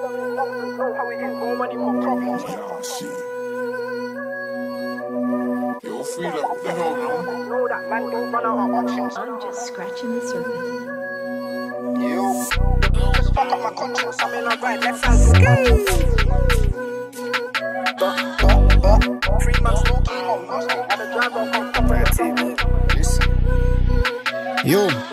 Yo, Frida, what the hell, man? I'm just scratching the surface. Yo, just fuck up my conscience. I'm in a right, left hand. 3 months smoking on Mustang. Had a driver on top of the TV. Listen.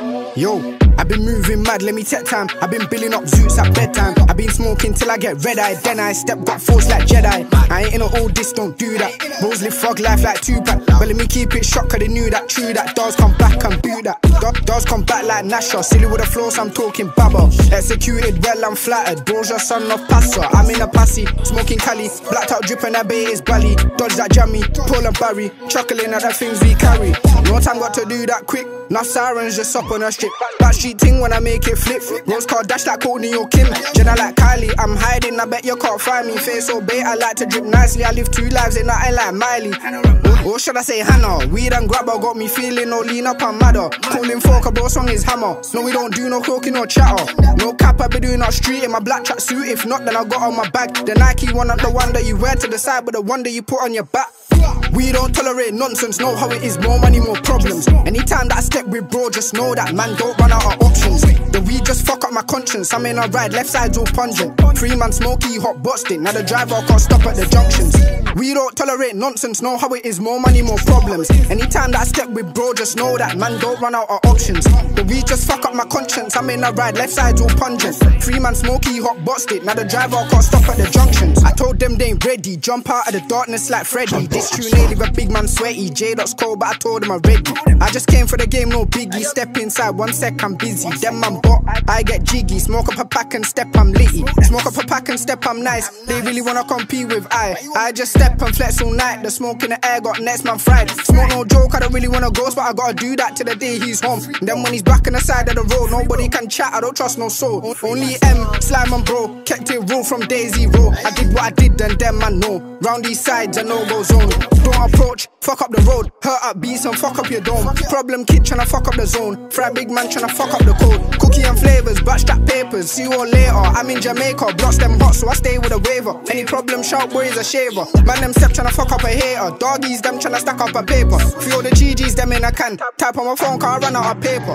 Yo, I've been moving mad, let me take time. I've been building up zoots at bedtime. I've been smoking till I get red-eyed. Then I step, got force like Jedi. I ain't in all this, don't do that. Bros live frog life like Tupac. But let me keep it short, cause they knew that. True that, dolls come back and boot that. Dolls come back like Nasha. Silly with the flows, I'm talking baba. Executed well, I'm flattered. Doja, son of Passer. I'm in a passy, smoking Cali. Blacked out dripping, that bay is Bally. Dodge that jammy, Paul and Barry. Chuckling at the things we carry. No time got to do that quick. Enough sirens just up on a strip. Backstreet ting when I make it flip. Rose car dash like Courtney or Kim. Jenna like Kylie, I'm hiding, I bet you can't find me. Face so bait, I like to drip nicely. I live 2 lives in nothing like Miley. Or should I say Hannah? Weed and grabber got me feeling no lean up and madder. Calling folk, a bro song is hammer. No, we don't do no cooking or chatter. No cap, I be doing our street in my black track suit. If not, then I got on my bag. The Nike one, not the one that you wear to the side, but the one that you put on your back. We don't tolerate nonsense, know how it is, more money, more problems. Anytime that I step with bro, just know that man don't run out of options. The weed just fuck up my conscience, I'm in a ride, left side's all pungent. 3 months smoky, hot busting, now the driver can't stop at the junctions. We don't tolerate nonsense, know how it is, more money, more problems. Anytime that I step with bro, just know that man don't run out of options. The weed just fuck up my conscience, I'm in a ride, left side's all pungent. 3 months smoky, hot busted, now the driver can't stop at the junctions. I told them they ain't ready, jump out of the darkness like Freddy. This tune ain't leave a big man sweaty. J-Dot's cold, but I told him already. I just came for the game, no biggie. Step inside, 1 sec, I'm busy. Them man bot, I get jiggy. Smoke up a pack and step, I'm litty. Smoke up a pack and step, I'm nice. They really wanna compete with I just step and flex all night. The smoke in the air got next man fried. Smoke no joke, I don't really wanna ghost, but I gotta do that till the day he's home. And then when he's back on the side of the road, nobody can chat, I don't trust no soul. Only M, slime and bro, kept it raw from day zero. I did what I did and them man know. Round these sides, a no-go zone. Don't approach, fuck up the road. Hurt up beats and fuck up your dome. Problem kid tryna fuck up the zone. Fry big man tryna fuck up the code. Cookie and flavors, batch that papers. See you all later, I'm in Jamaica. Blocks them hot, so I stay with a waiver. Any problem, shout boy is a shaver. Man them step tryna fuck up a hater. Doggies them tryna stack up a paper. Feel the GGs them in a can. Type on my phone, can't run out of paper.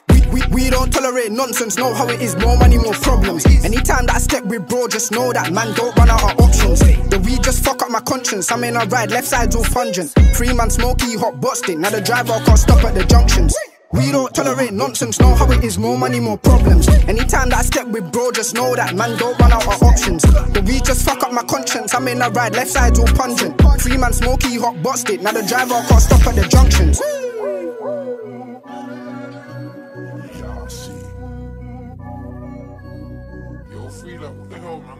We don't tolerate nonsense, know how it is, more money, more problems. Anytime that I step with bro, just know that man don't run out of options. The weed just fuck up my conscience, I'm in a ride, left side's all pungent. 3 months smoky, hot busting, now the driver can't stop at the junctions. We don't tolerate nonsense, know how it is, more money, more problems. Anytime that I step with bro, just know that man don't run out of options. The weed just fuck up my conscience, I'm in a ride, left side's all pungent. 3 months smoky, hot busted, now the driver can't stop at the junctions. Yo, Frida, what the hell, man?